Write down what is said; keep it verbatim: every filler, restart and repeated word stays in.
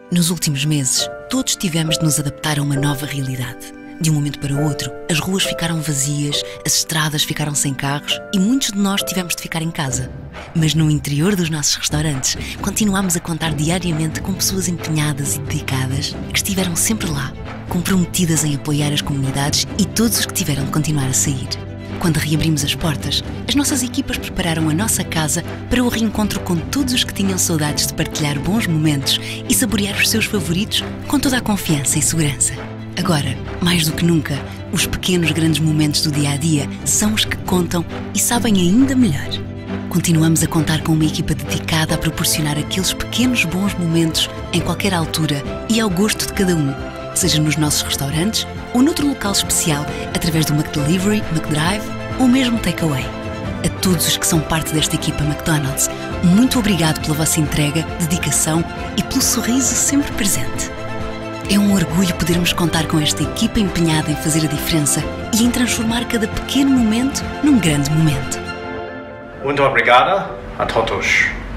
Nos últimos meses, todos tivemos de nos adaptar a uma nova realidade. De um momento para o outro, as ruas ficaram vazias, as estradas ficaram sem carros e muitos de nós tivemos de ficar em casa. Mas no interior dos nossos restaurantes, continuamos a contar diariamente com pessoas empenhadas e dedicadas que estiveram sempre lá, comprometidas em apoiar as comunidades e todos os que tiveram de continuar a sair. Quando reabrimos as portas, as nossas equipas prepararam a nossa casa para o reencontro com todos os que tinham saudades de partilhar bons momentos e saborear os seus favoritos com toda a confiança e segurança. Agora, mais do que nunca, os pequenos grandes momentos do dia-a-dia são os que contam e sabem ainda melhor. Continuamos a contar com uma equipa dedicada a proporcionar aqueles pequenos bons momentos em qualquer altura e ao gosto de cada um, seja nos nossos restaurantes ou noutro local especial, através do McDelivery, McDrive ou mesmo Takeaway. A todos os que são parte desta equipa McDonald's, muito obrigado pela vossa entrega, dedicação e pelo sorriso sempre presente. É um orgulho podermos contar com esta equipa empenhada em fazer a diferença e em transformar cada pequeno momento num grande momento. Muito obrigada a todos.